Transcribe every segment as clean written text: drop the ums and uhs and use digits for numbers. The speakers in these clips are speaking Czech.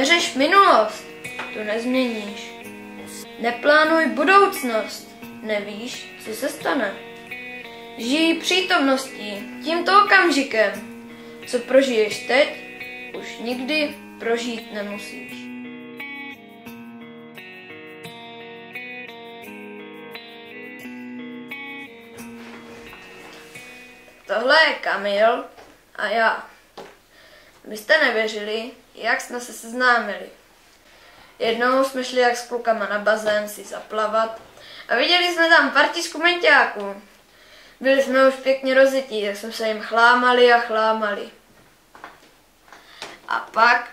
Neřeš minulost, to nezměníš. Neplánuj budoucnost, nevíš, co se stane. Žij přítomností, tímto okamžikem. Co prožiješ teď, už nikdy prožít nemusíš. Tohle je Kamil a já. Byste nevěřili, jak jsme se seznámili. Jednou jsme šli jak s klukama na bazén si zaplavat a viděli jsme tam partičku menťáků. Byli jsme už pěkně rozjetí, tak jsme se jim chlámali a chlámali. A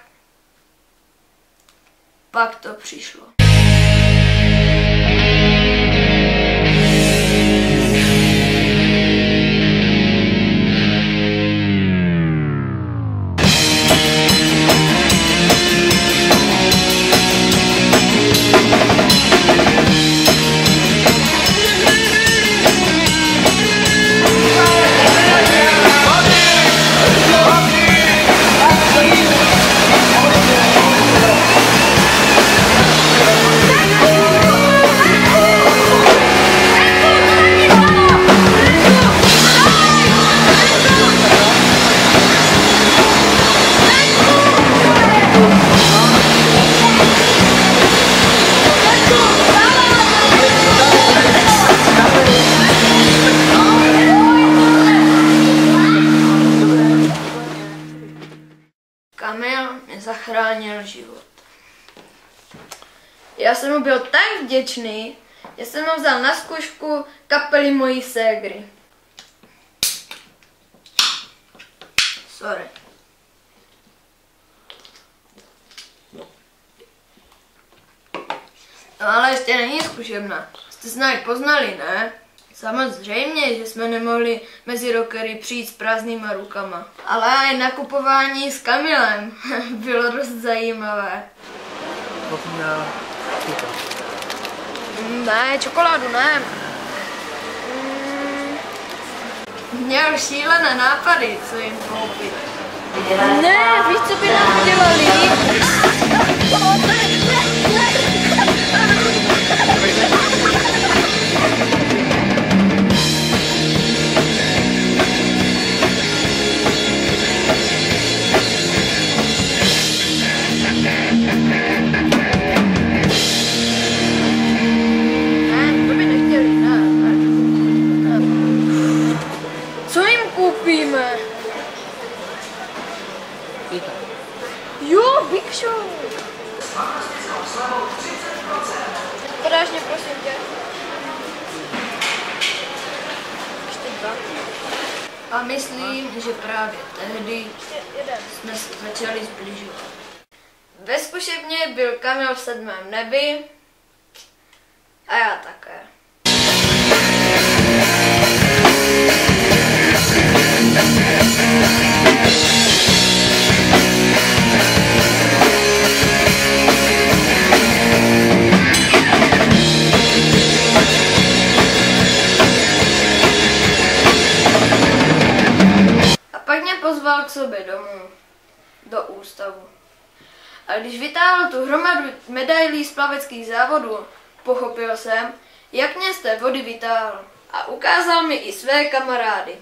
pak to přišlo. Kamil mi zachránil život. Já jsem mu byl tak vděčný, že jsem ho vzal na zkoušku kapely mojí ségry. Sorry. No ale ještě není zkušebná. Jste snad poznali, ne? Samozřejmě, že jsme nemohli mezi rockery přijít s prázdnýma rukama. Ale i nakupování s Kamilem bylo dost zajímavé. Ne, čokoládu ne. Měl šílené nápady, co jim koupit. Ne, víš, co by nám dělali? Jo, Big Show! Podáš mě, prosím tě. Ještě 2. A myslím, že právě tehdy jsme se začali zbližovat. Ve zkušebně byl Kamil v 7. nebi a já také. Pozval k sobě domů, do ústavu. A když vytáhl tu hromadu medailí z plaveckých závodů, pochopil jsem, jak mě z té vody vytáhl. A ukázal mi i své kamarády.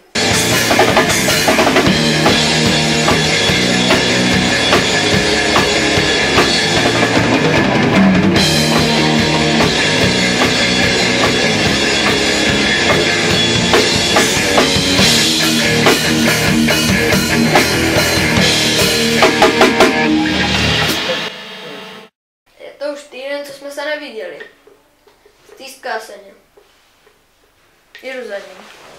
Co jsme se neviděli. Stýská se mě. Jdu za ním.